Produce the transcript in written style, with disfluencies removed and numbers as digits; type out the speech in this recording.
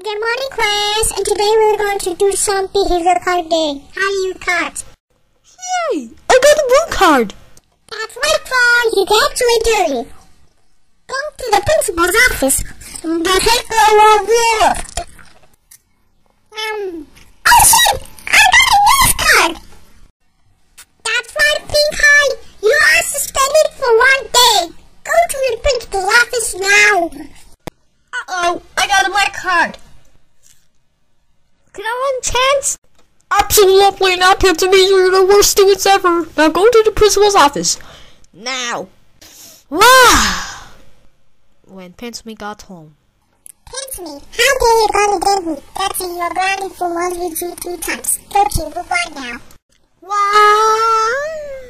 Good morning, class, and today we're going to do some behavior card game. How do you cards? Yay! I got a blue card! That's right, Paul. You got actually dirty. Go to the principal's office and take a left. Oh shit! I got a red card! That's right, pink card. You are suspended for 1 day. Go to the principal's office now. Uh-oh, I got a black card. Can I have a chance? Absolutely not, Pencilmate. You're the worst students ever. Now go to the principal's office. Now. Wow. When Pencilmate got home. Pencilmate, how dare you go to Denver? That's it, you're grounded for 1 week 2 times. Go to, goodbye now. Wow.